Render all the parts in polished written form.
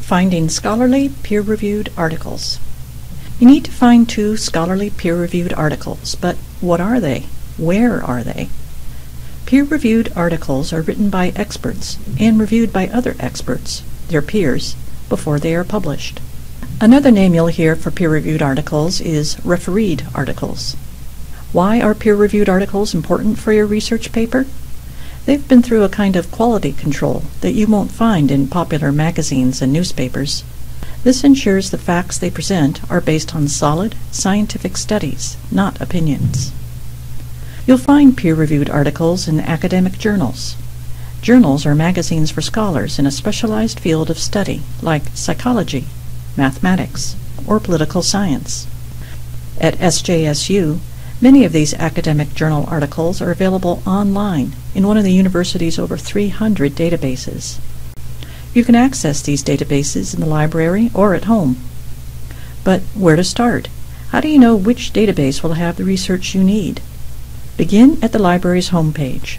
Finding scholarly peer-reviewed articles. You need to find 2 scholarly peer-reviewed articles, but what are they? Where are they? Peer-reviewed articles are written by experts and reviewed by other experts, their peers, before they are published. Another name you'll hear for peer-reviewed articles is refereed articles. Why are peer-reviewed articles important for your research paper? They've been through a kind of quality control that you won't find in popular magazines and newspapers. This ensures the facts they present are based on solid, scientific studies, not opinions. You'll find peer-reviewed articles in academic journals. Journals are magazines for scholars in a specialized field of study, like psychology, mathematics, or political science. At SJSU, many of these academic journal articles are available online in one of the university's over 300 databases. You can access these databases in the library or at home. But where to start? How do you know which database will have the research you need? Begin at the library's homepage,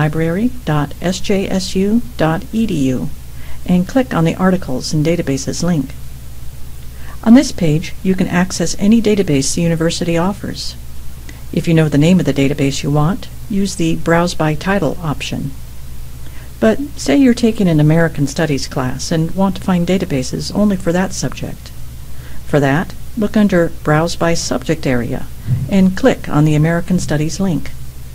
library.sjsu.edu, and click on the Articles and Databases link. On this page, you can access any database the university offers. If you know the name of the database you want, use the Browse by Title option. But say you're taking an American Studies class and want to find databases only for that subject. For that, look under Browse by Subject area and click on the American Studies link.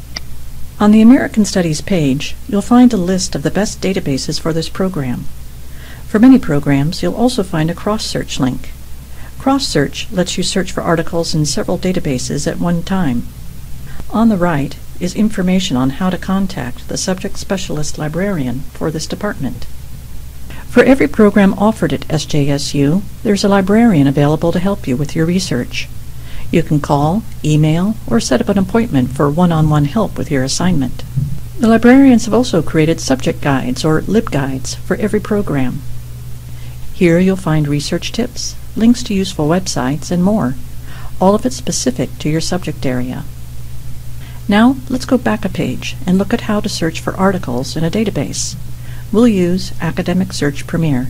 On the American Studies page, you'll find a list of the best databases for this program. For many programs, you'll also find a cross-search link. Cross-search lets you search for articles in several databases at one time. On the right is information on how to contact the subject specialist librarian for this department. For every program offered at SJSU, there's a librarian available to help you with your research. You can call, email, or set up an appointment for one-on-one help with your assignment. The librarians have also created subject guides or LibGuides for every program. Here you'll find research tips, links to useful websites, and more, all of it specific to your subject area. Now let's go back a page and look at how to search for articles in a database. We'll use Academic Search Premier.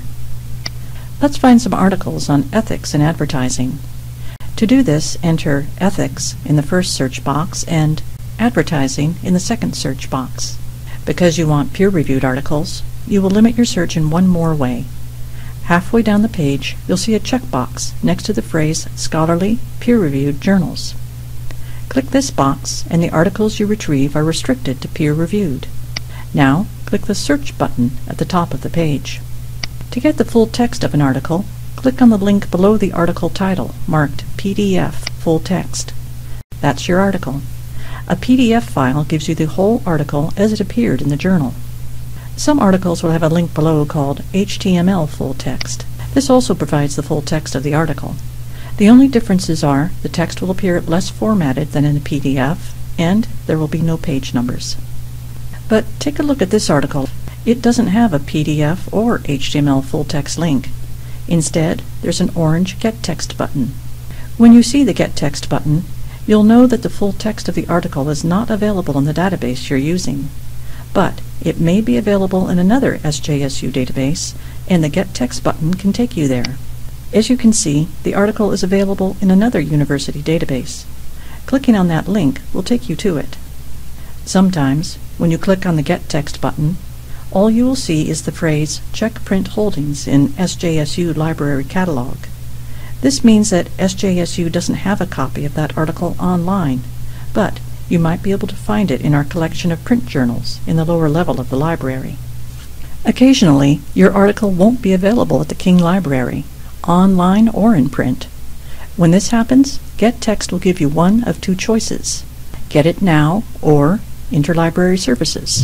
Let's find some articles on ethics in advertising. To do this, enter ethics in the first search box and advertising in the second search box. Because you want peer-reviewed articles, you will limit your search in one more way. Halfway down the page, you'll see a checkbox next to the phrase Scholarly Peer-Reviewed Journals. Click this box, and the articles you retrieve are restricted to peer-reviewed. Now, click the Search button at the top of the page. To get the full text of an article, click on the link below the article title, marked PDF Full Text. That's your article. A PDF file gives you the whole article as it appeared in the journal. Some articles will have a link below called HTML Full Text. This also provides the full text of the article. The only differences are the text will appear less formatted than in a PDF, and there will be no page numbers. But take a look at this article. It doesn't have a PDF or HTML full text link. Instead, there's an orange Get Text button. When you see the Get Text button, you'll know that the full text of the article is not available in the database you're using. But it may be available in another SJSU database, and the Get Text button can take you there. As you can see, the article is available in another university database. Clicking on that link will take you to it. Sometimes, when you click on the Get Text button, all you will see is the phrase Check Print Holdings in SJSU Library Catalog. This means that SJSU doesn't have a copy of that article online, but you might be able to find it in our collection of print journals in the lower level of the library. Occasionally, your article won't be available at the King Library, online or in print. When this happens, Get Text will give you one of 2 choices: Get It Now or Interlibrary Services.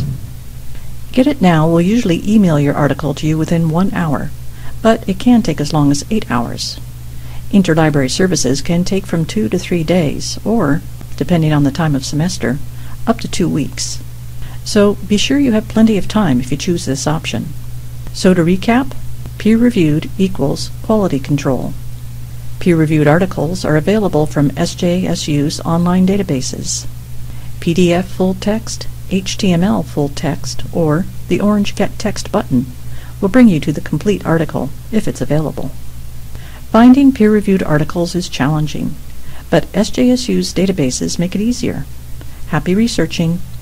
Get It Now will usually email your article to you within 1 hour, but it can take as long as 8 hours. Interlibrary Services can take from 2 to 3 days, or, depending on the time of semester, up to 2 weeks. So be sure you have plenty of time if you choose this option. So to recap, peer-reviewed equals quality control. Peer-reviewed articles are available from SJSU's online databases. PDF full text, HTML full text, or the orange Get Text button will bring you to the complete article, if it's available. Finding peer-reviewed articles is challenging, but SJSU's databases make it easier. Happy researching!